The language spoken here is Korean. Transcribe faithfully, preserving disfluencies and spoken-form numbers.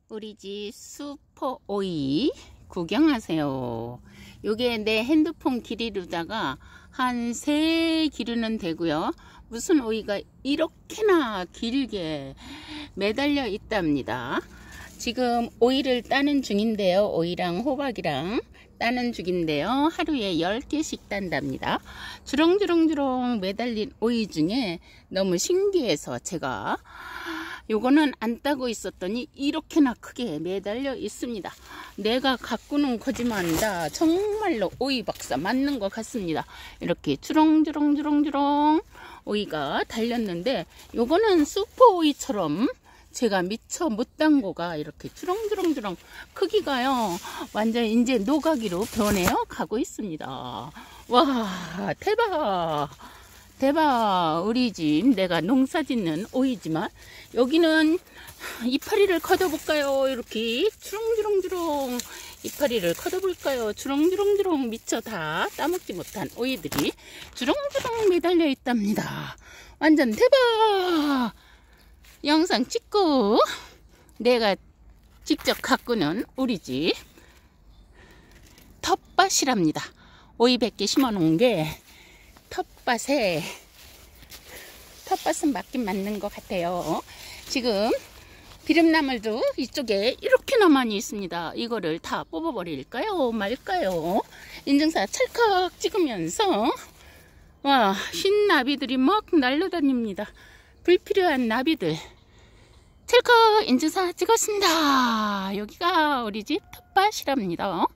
우리 집 슈퍼 오이 구경하세요. 요게 내 핸드폰 길이로다가 한 세 기르는 되고요. 무슨 오이가 이렇게나 길게 매달려 있답니다. 지금 오이를 따는 중인데요. 오이랑 호박이랑 따는 중인데요. 하루에 열 개씩 딴답니다. 주렁주렁주렁 매달린 오이 중에 너무 신기해서 제가 요거는 안 따고 있었더니 이렇게나 크게 매달려 있습니다. 내가 갖고는 거짓말이다. 정말로 오이 박사 맞는 것 같습니다. 이렇게 주렁주렁주렁주렁 오이가 달렸는데 요거는 슈퍼 오이처럼 제가 미처 못 딴 거가 이렇게 주렁주렁주렁 크기가요 완전 이제 노가기로 변해요 가고 있습니다. 와 대박 대박. 우리 집 내가 농사 짓는 오이지만 여기는 이파리를 걷어볼까요? 이렇게 주렁주렁주렁 이파리를 걷어볼까요? 주렁주렁주렁 미처 다 따먹지 못한 오이들이 주렁주렁 매달려 있답니다. 완전 대박. 영상 찍고 내가 직접 가꾸는 우리 집 텃밭이랍니다. 오이 백 개 심어 놓은 게 텃밭에 텃밭은 맞긴 맞는 것 같아요. 지금 비름나물도 이쪽에 이렇게나 많이 있습니다. 이거를 다 뽑아버릴까요 말까요? 인증사 찰칵 찍으면서 와 흰나비들이 막 날려다닙니다. 불필요한 나비들 찰칵 인증사 찍었습니다. 여기가 우리 집 텃밭이랍니다.